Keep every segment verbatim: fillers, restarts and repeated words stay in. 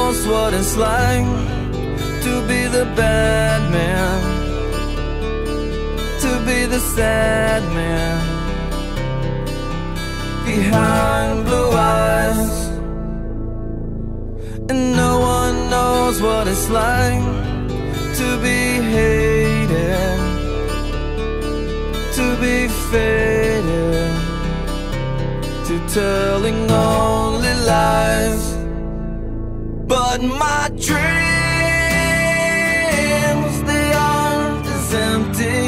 knows what it's like to be the bad man, to be the sad man behind blue eyes. And no one knows what it's like to be hated, to be faded, to telling only lies. But my dreams, they aren't as empty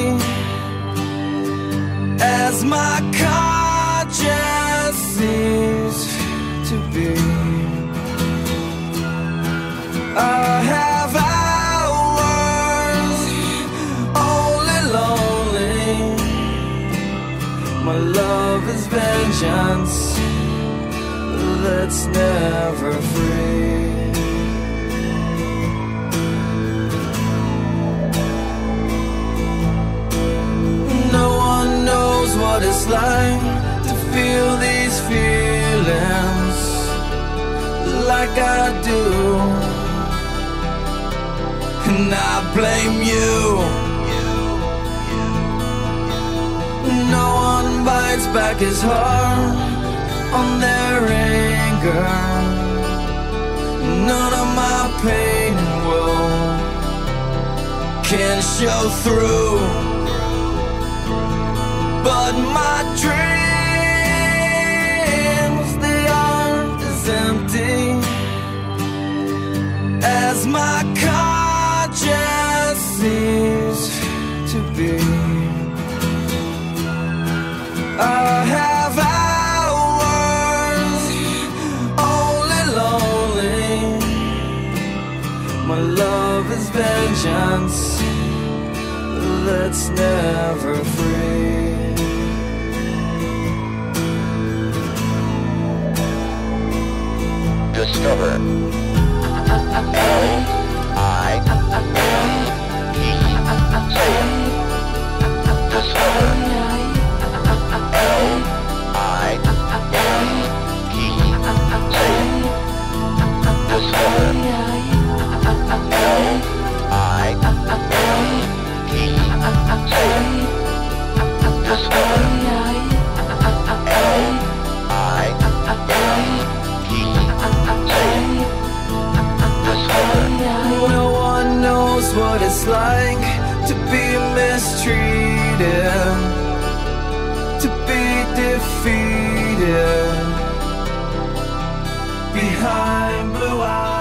as my conscience seems to be. I have hours only lonely. My love is vengeance that's never free. No one knows what it's like to feel these feelings like I do. And I blame you. No one bites back his heart on their anger. None of my pain and woe can show through. But my dreams, they aren't as empty as my conscience seems to be. I have hours only lonely. My love is vengeance that's never free. Discover L I E. Say it. Discover L I E. Say it. Discover L I E. Say it. Discover L I E. No one knows what it's like to be mistreated, to be defeated behind blue eyes.